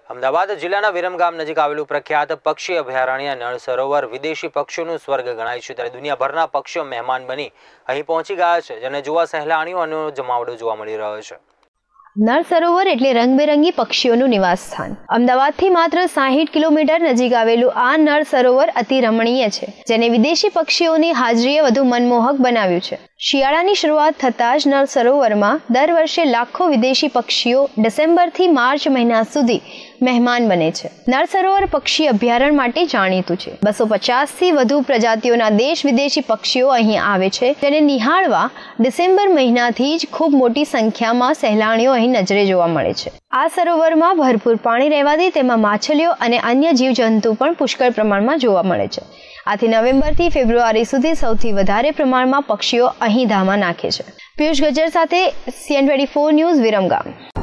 અમદાવાદ જિલ્લાના વિરમગામ નજીક આવેલું પ્રખ્યાત પક્ષી અભયારણ્ય નળ સરોવર વિદેશી પક્ષીઓનું સ્વર્ગ ગણાય છે, ત્યારે દુનિયાભરના પક્ષીઓ મહેમાન બની અહીં પહોંચી ગયા છે, જેને જોવા સહેલાણીઓનો જમાવડો જોવા મળી રહ્યો છે. નળ સરોવર એટલે રંગબેરંગી પક્ષીઓનું નિવાસ સ્થાન. અમદાવાદથી માત્ર 60 કિલોમીટર નજીક આવેલું આ નળ સરોવર અતિ રમણીય છે, જેને વિદેશી પક્ષીઓની હાજરીએ વધુ મનમોહક બનાવ્યું છે. શિયાળાની શરૂઆત થતાં જ નળ સરોવરમાં દર વર્ષે લાખો વિદેશી પક્ષીઓ ડિસેમ્બરથી માર્ચ મહિના સુધી મહેમાન બને છે. નળ સરોવર પક્ષી અભયારણ્ય માટે જાણીતું છે. 250થી વધુ પ્રજાતિઓના દેશ વિદેશી પક્ષીઓ અહીં આવે છે, જેને નિહાળવા ડિસેમ્બર મહિનાથી જ ખૂબ મોટી સંખ્યામાં સહેલાણીઓ અહીં નજરે જોવા મળે છે. આ સરોવરમાં ભરપૂર પાણી રહેવાથી તેમાં માછલીઓ અને અન્ય જીવજંતુ પણ પુષ્કળ પ્રમાણમાં જોવા મળે છે. આથી નવેમ્બરથી ફેબ્રુઆરી સુધી સૌથી વધારે પ્રમાણમાં પક્ષીઓ અહીં ધામા નાખે છે. પિયુષ ગજ્જર સાથે CN24 ન્યૂઝ, વિરમગામ.